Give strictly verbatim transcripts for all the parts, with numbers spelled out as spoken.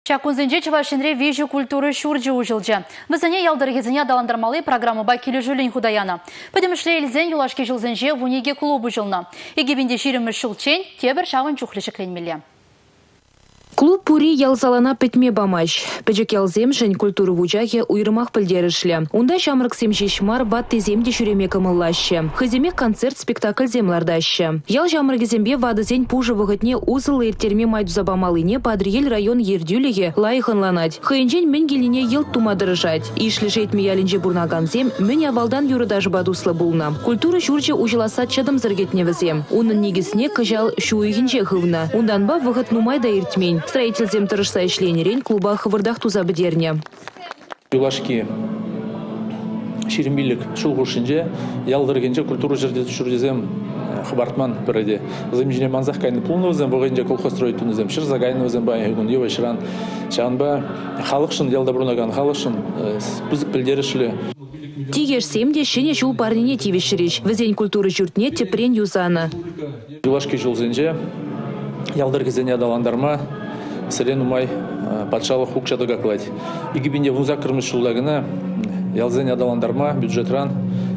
Чакунзенже Чавашинре вижу культуры шурджи ужылжы. Вызыне ялдыргезіне даландармалы программы бакилі жүлін худаяна. Пөдімішле елзен юлашки жылзенже вунеге клубы жылна. Егебінде шириміз шылчен, тебір шағын чухлышықленмелі. Клуб пури ялзалана петме бамаш. Педжек ялзем жен культуры вучахе уйрмах пілдерішлі. Унда шамрық семшешмар батты земде шүреме кымыллашы. Хыземе концерт спектакль землардашы. Ял жамрығы зембе вады зен пужы вғытне узылы ертерме майдуза бамалыне падриел район ердюліге лайықынланать. Хыйынжен мен келіне ел тумадырыжать. Ишлі жетме ялінже бурнаган зем, мен авалдан юрыдажы бадуслы булна. Культуры журчы ужыласа чадым зіргетне візем. Унын негісіне кыжал шуйгінже хывна. Ундан ба вғыт нумайда ертмень. Строительзем тырышса ишленерен клуба хывырдах туза бідерне. Юлашки ширимбилік шулғушынже, ялдыргенже культуру жерде түшірдезем хабартман біріде. Земжіне манзақ кайны пулнывызем, бұғынже колхостройтунызем, шырза кайнывызем байығын, ева шыран. Шағынба халықшын, ялдабрунаган халықшын, пызық білдерішілі. Тигеш семде шене жул парнине тивешіреш. Візен культуры жүртне тепрен юзана. Юлашки жулзенже, ялдыргезене адаландарма, Сырен умай патшалық хукшадыға қылайды. Игибінде вуза кірміш шулдағына ялзен адаландарма бюджетран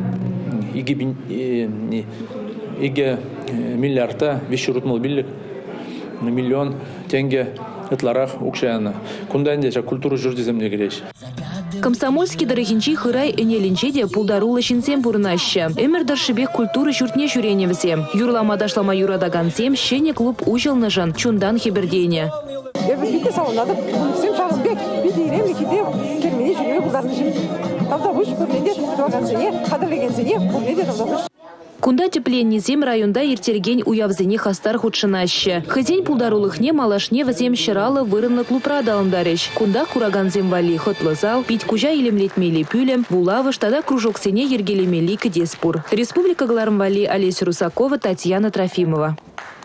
иге миллиардта вещерутмал биллик миллион тенге ытларақ укшаяны. Кундайнде жа культуру жүрдеземне кереш. Комсомольский дорогинчи хырай энелинче де пулдарула шинсем бурнаща. Эмердар шибек культуры жүртне жүреневзе. Юрлама дашлама юрадаган сем шене клуб ужылныжан чундан хибердене. Я бы видела, что надо всем шагом бег, видели, или хиде, термини, что не выгодно. Там да выше, поглядеть, в организме, подалегензине, поглядеть, там да выше. Кунда тепленне зем районда иртергень уявзене хастар худшынаще. Хызень пулдарулыхне малашне вазем щыралы вырынлы клубра даландарыш. Кунда кураган земвали хотлы зал, пить кужа илемлетмели пюлем, вулавыш тада кружок сене ергелемели кдеспур. Республика Глармвали Олеся Русакова, Татьяна Трофимова.